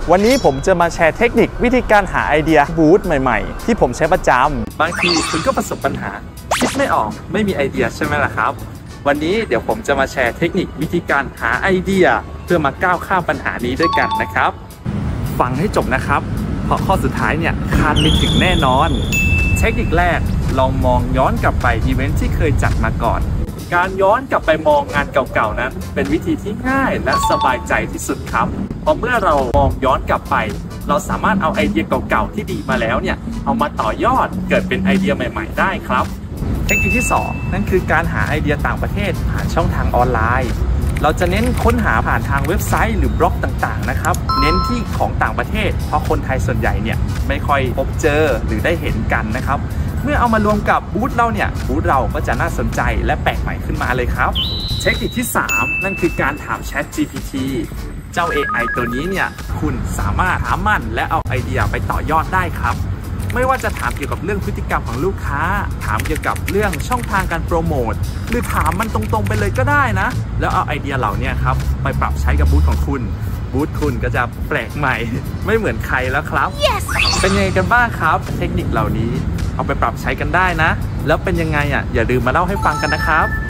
วันนี้ผมจะมาแชร์เทคนิควิธีการหาไอเดียบูธใหม่ๆที่ผมใช้ประจำบางทีคุณก็ประสบปัญหาคิดไม่ออกไม่มีไอเดียใช่ไหมล่ะครับวันนี้เดี๋ยวผมจะมาแชร์เทคนิควิธีการหาไอเดียเพื่อมาก้าวข้ามปัญหานี้ด้วยกันนะครับฟังให้จบนะครับเพราะข้อสุดท้ายเนี่ยคาดไม่ถึงแน่นอนเทคนิคแรกลองมองย้อนกลับไปอีเวนท์ที่เคยจัดมาก่อนการย้อนกลับไปมองงานเก่าๆนั้นเป็นวิธีที่ง่ายและสบายใจที่สุดครับเพราะเมื่อเรามองย้อนกลับไปเราสามารถเอาไอเดียเก่าๆที่ดีมาแล้วเนี่ยเอามาต่อยอดเกิดเป็นไอเดียใหม่ๆได้ครับเทคนิคที่2นั่นคือการหาไอเดียต่างประเทศผ่านช่องทางออนไลน์เราจะเน้นค้นหาผ่านทางเว็บไซต์หรือบล็อกต่างๆนะครับเน้นที่ของต่างประเทศเพราะคนไทยส่วนใหญ่เนี่ยไม่ค่อยพบเจอหรือได้เห็นกันนะครับเมื่อเอามารวมกับบูธเราเนี่ยบูธเราก็จะน่าสนใจและแปลกใหม่ขึ้นมาเลยครับเทคนิคที่3นั่นคือการถาม ChatGPT เจ้า AI ตัวนี้เนี่ยคุณสามารถถามมันและเอาไอเดียไปต่อยอดได้ครับไม่ว่าจะถามเกี่ยวกับเรื่องพฤติกรรมของลูกค้าถามเกี่ยวกับเรื่องช่องทางการโปรโมทหรือถามมันตรงๆไปเลยก็ได้นะแล้วเอาไอเดียเหล่านี้ครับไปปรับใช้กับบูธของคุณบูธคุณก็จะแปลกใหม่ไม่เหมือนใครแล้วครับ yes. เป็นยังไงกันบ้างครับเทคนิคเหล่านี้เอาไปปรับใช้กันได้นะแล้วเป็นยังไงอย่าลืมมาเล่าให้ฟังกันนะครับ